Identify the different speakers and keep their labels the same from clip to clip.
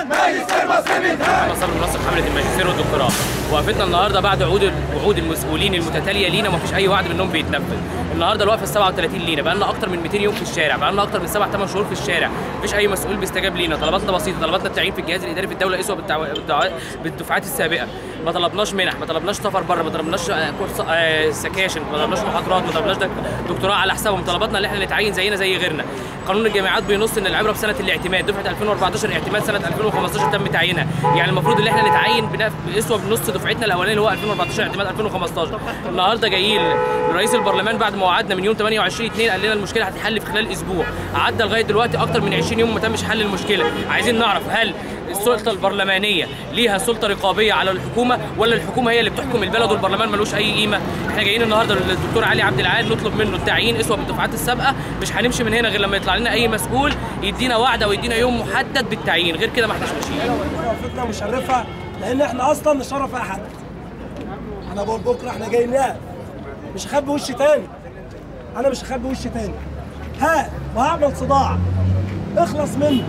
Speaker 1: ماجستير مصر بيتهان.
Speaker 2: مصر منسق حمله الماجستير والدكتوراه. وقفتنا النهارده بعد وعود المسؤولين المتتاليه لينا، ومفيش اي وعد منهم بيتنفذ. النهارده الوقفه ال 37 لينا، بقى لنا اكتر من 200 يوم في الشارع، بقى لنا اكتر من 7-8 شهور في الشارع، مفيش اي مسؤول بيستجاب لينا. طلباتنا بسيطه، طلباتنا التعيين في الجهاز الاداري في الدوله يسوى بالدفعات السابقه. ما طلبناش منح، ما طلبناش سفر بره، ما طلبناش سكاشن، ما طلبناش محاضرات، ما طلبناش دكتوراه على حسابهم. طلباتنا ان احنا نتعين زينا زي غيرنا. قانون الجامعات بينص ان العبره بسنه الاعتماد، دفعه 2014 اعتماد سنه 2015 تم تعيينها، يعني المفروض ان احنا نتعين باسوى بنص دفعتنا الاولاني اللي هو 2014 اعتماد 2015. النهارده جايين رئيس البرلمان بعد ما وعدنا من يوم 28/2 قال لنا المشكله هتتحل في خلال اسبوع، عدى لغايه دلوقتي اكتر من 20 يوم ما تمش حل المشكله. عايزين نعرف هل السلطه البرلمانيه ليها سلطه رقابيه على الحكومه، ولا الحكومه هي اللي بتحكم البلد والبرلمان ملوش اي قيمه؟ احنا جايين النهارده للدكتور علي عبد العال نطلب منه التعيين اسوى بالدفعات السابقه، مش هنمشي من هنا غير لما يطلع لنا اي مسؤول يدينا وعد او يدينا يوم محدد بالتعيين، غير كده ما احناش ماشيين.
Speaker 3: وقفتنا مشرفه لان احنا اصلا نشرف احد. انا بقول بكره احنا جايين نقف، مش هخبي وشي تاني. انا مش هخبي وشي تاني. وهعمل صداع اخلص منه.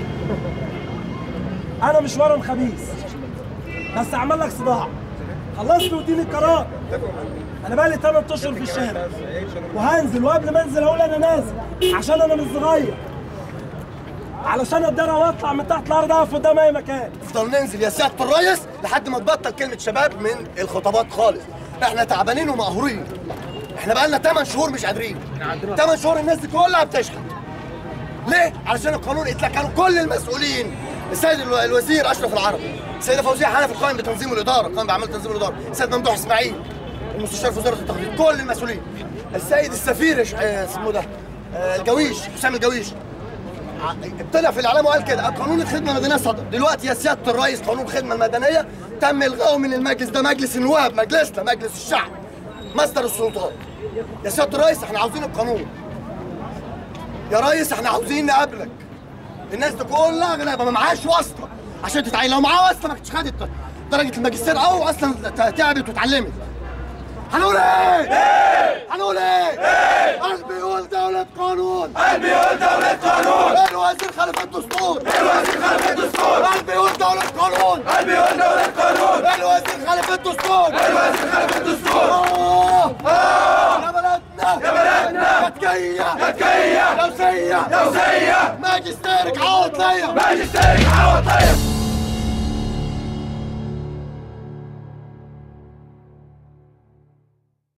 Speaker 3: انا مش ورم خبيث، بس هعمل لك صداع. خلصت واديني القرار. انا بقالي 8 اشهر في الشارع وهنزل، وقبل ما انزل هقول انا نازل عشان انا مش صغير، علشان اتدرى واطلع من تحت الارض اقف قدام اي مكان.
Speaker 4: نفضل ننزل يا سياده الريس لحد ما تبطل كلمه شباب من الخطابات خالص. احنا تعبانين ومقهورين. احنا بقالنا 8 شهور مش قادرين. 8 شهور الناس دي كلها بتشحن. ليه؟ علشان القانون كانوا كل المسؤولين، السيد الوزير اشرف العربي، السيده فوزيه حنفي القائم بتنظيم الاداره، القائم باعمال تنظيم الاداره، السيد ممدوح اسماعيل المستشار في وزاره التخطيط، كل المسؤولين، السيد السفير اسمه ده الجويش، حسام الجويش، طلع في الاعلام وقال كده قانون الخدمه المدنيه صدر. دلوقتي يا سياده الرئيس قانون الخدمه المدنيه تم الغائه من المجلس ده، مجلس النواب، مجلسنا مجلس الشعب، مصدر السلطات. يا سياده الرئيس احنا عاوزين القانون. يا ريس احنا عاوزين نقابلك. الناس دي كلها غلابه ما معهاش واسطه عشان تتعين، لو معاها واسطه ما كانتش خدت درجه الماجستير او اصلا تعبت واتعلمت. هنقول ايه؟ هنقول ايه؟ قلبي يقول دولة قانون،
Speaker 1: قلبي يقول دولة قانون،
Speaker 4: الوزير خالف الدستور،
Speaker 1: الوزير خالف الدستور،
Speaker 4: قلبي يقول دولة قانون،
Speaker 1: قلبي يقول دولة قانون،
Speaker 4: الوزير خالف الدستور،
Speaker 1: الوزير خالف الدستور.
Speaker 4: يا بلدنا،
Speaker 1: يا بلدنا،
Speaker 4: تتكية،
Speaker 1: تتكية،
Speaker 4: لوسية،
Speaker 1: لوسية،
Speaker 4: ماجستيرك عوض ليا،
Speaker 1: ماجستيرك عوض ليا.